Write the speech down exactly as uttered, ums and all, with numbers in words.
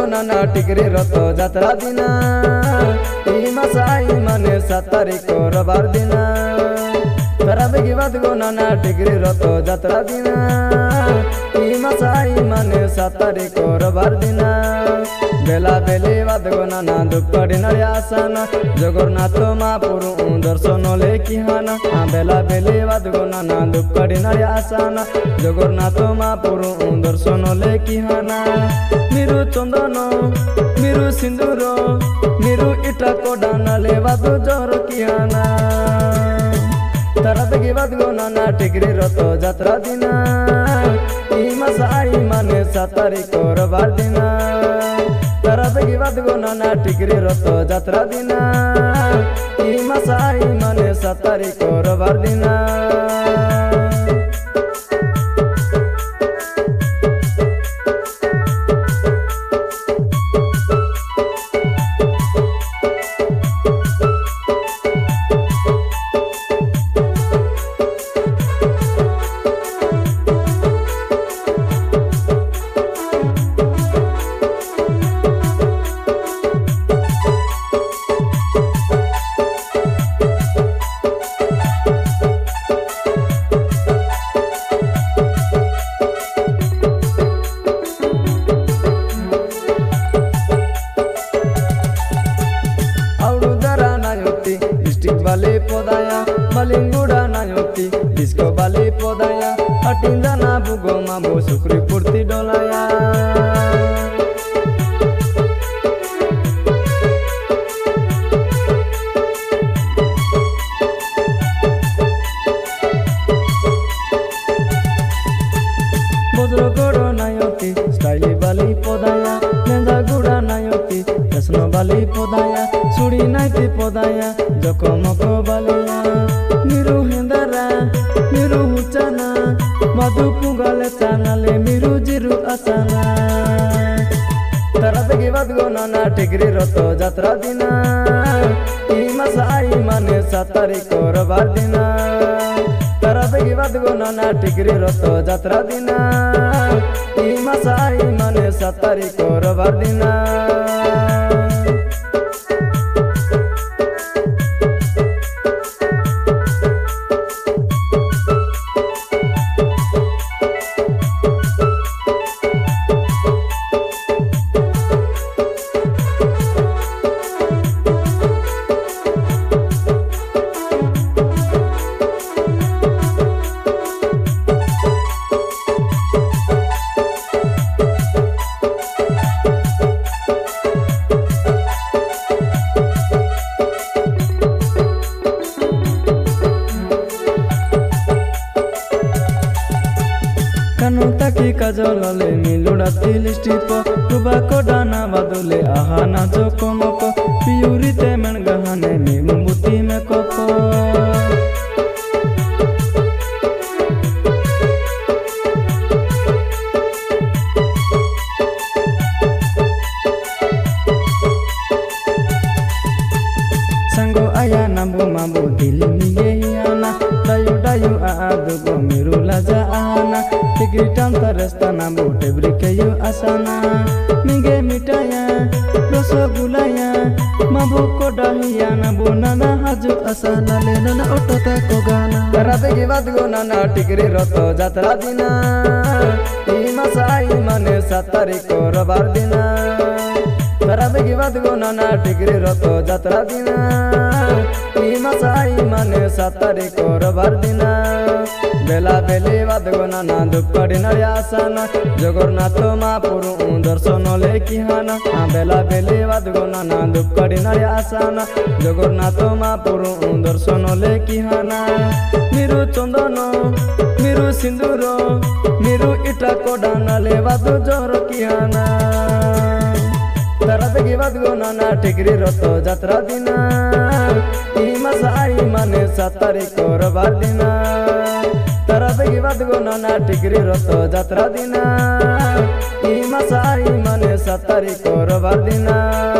नाना टिकरी रथ जात्रा दिना ई मासाई माने सात तारीख रबार दिना तारा बेगी बात गो नाना टिकरी रथ जात्रा दिना ई मासाई माने सात तारीख रबार दिना बेला बेली बात गो नाना दुपड़ी नड़ियासाना जगन्नाथ महापुरु दर्शन लेकी हाना हाँ बेला बेली बात गो नाना दुपड़ी नड़ियासाना जगन्नाथ महापुरु दर्शन लेकी हाना मिरु चंदन मिरु सिंदूर मिरु इटा कोडाना ले बात जोर की हाना तारा बेगी बात गो नाना टिकरी रथ जात्रा दिना ई मासाई माने सात तारीख रबार दिना तारा बेगी बात गो नाना टिकरी रथ जात्रा दिना ई मासाई माने सात तारीख रबार दिना बाली पोदाया मलिंगुड़ा नायोती डिस्को बाली पोदाया हटिंदा ना बुगो माबो सुक्री पुर्ती डोलाया बज्रगोड़ नायोती स्टाइली बाली पोदाया नेंजा गुड़ा नायोती कृष्ण बाली पोदाया सुड़ी नाइती पोदाया जकमको बालिया मिरु हेंदरा मिरु हुचाना मधु पुगाले चानाले मिरु जिरु आसाना तारा बेगी बात गो नाना टिकरी रथ जात्रा दिना ई मासाई माने सात तारीख रबार दिना तारा बेगी बात गो नाना टिकरी रथ जात्रा दिना ई मासाई माने सात तारीख रबार दिना कानुताकी काजलले मिलुड़ाती लिस्टिप टुबाको डाना बादुले आहाना जोकोमको पियुरीते मेणगहाने मिमुबुती में कोको संगो आया नाबो माबो दिल मिये आना dayu dayu aadu go miru laja ana tigritan tarasta na bote brikeyu asana minge mitaya rosogulaya mabuko dahiya na bonana haju asana le nana otata ko gana tara begi bad go nana tigri roto jatra dina ई मासाई माने सात तारीख रबार दिना तारा बेगी बात गो नाना टिकरी रथ जात्रा दिना ई मासाई माने सात तारीख रबार दिना बेला बेली बात गो नाना दुपड़ी नड़ियासाना जगन्नाथ महापुरु दर्शन लेकी हाना हाँ बेला बेली बात गो नाना दुपड़ी नड़ियासाना जगन्नाथ महापुरु दर्शन लेकी हाना मिरु चंदन मिरु सिंदूर मिरु इटा कोडाना ले बात जोर की हाना तारा बेगी बात गो नाना टिकरी रथ जात्रा दिना ई मासाई माने सात तारीख रबार दिना तारा बेगी बात गो नाना टिकरी रथ जात्रा दिना ई मासाई माने सात तारीख रबार दिना।